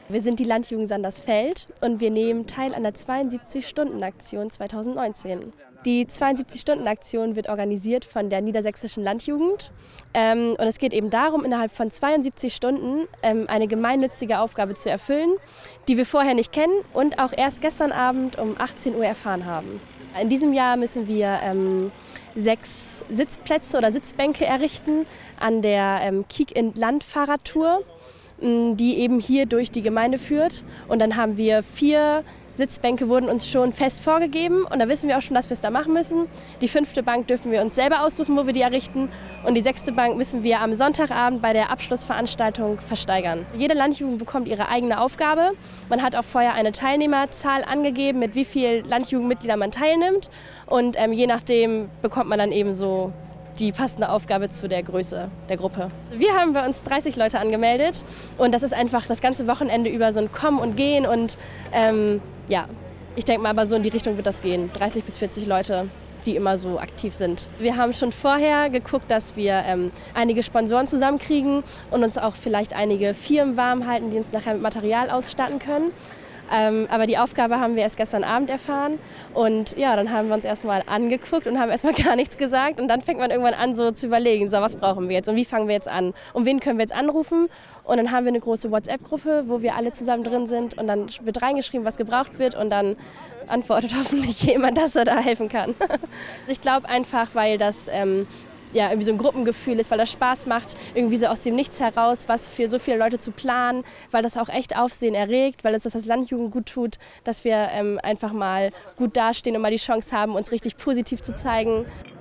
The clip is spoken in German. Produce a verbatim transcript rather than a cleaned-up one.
Wir sind die Landjugend Sandersfeld und wir nehmen teil an der zweiundsiebzig-Stunden-Aktion zweitausendneunzehn. Die zweiundsiebzig-Stunden-Aktion wird organisiert von der Niedersächsischen Landjugend ähm, und es geht eben darum, innerhalb von zweiundsiebzig Stunden ähm, eine gemeinnützige Aufgabe zu erfüllen, die wir vorher nicht kennen und auch erst gestern Abend um achtzehn Uhr erfahren haben. In diesem Jahr müssen wir ähm, sechs Sitzplätze oder Sitzbänke errichten an der ähm, Kiek-in-Land-Fahrradtour, die eben hier durch die Gemeinde führt. Und dann haben wir vier Sitzbänke, wurden uns schon fest vorgegeben und da wissen wir auch schon, dass wir es da machen müssen. Die fünfte Bank dürfen wir uns selber aussuchen, wo wir die errichten, und die sechste Bank müssen wir am Sonntagabend bei der Abschlussveranstaltung versteigern. Jede Landjugend bekommt ihre eigene Aufgabe. Man hat auch vorher eine Teilnehmerzahl angegeben, mit wie vielen Landjugendmitgliedern man teilnimmt, und ähm, je nachdem bekommt man dann eben so die passende Aufgabe zu der Größe der Gruppe. Wir haben bei uns dreißig Leute angemeldet und das ist einfach das ganze Wochenende über so ein Kommen und Gehen, und ähm, ja, ich denke mal, aber so in die Richtung wird das gehen. dreißig bis vierzig Leute, die immer so aktiv sind. Wir haben schon vorher geguckt, dass wir ähm, einige Sponsoren zusammenkriegen und uns auch vielleicht einige Firmen warm halten, die uns nachher mit Material ausstatten können. Ähm, aber die Aufgabe haben wir erst gestern Abend erfahren, und ja, dann haben wir uns erstmal angeguckt und haben erstmal gar nichts gesagt, und dann fängt man irgendwann an, so zu überlegen, so, was brauchen wir jetzt und wie fangen wir jetzt an und wen können wir jetzt anrufen, und dann haben wir eine große WhatsApp-Gruppe, wo wir alle zusammen drin sind, und dann wird reingeschrieben, was gebraucht wird, und dann antwortet hoffentlich jemand, dass er da helfen kann. Ich glaube einfach, weil das ähm, ja, irgendwie so ein Gruppengefühl ist, weil das Spaß macht, irgendwie so aus dem Nichts heraus, was für so viele Leute zu planen, weil das auch echt Aufsehen erregt, weil es das Landjugend gut tut, dass wir ähm, einfach mal gut dastehen und mal die Chance haben, uns richtig positiv zu zeigen.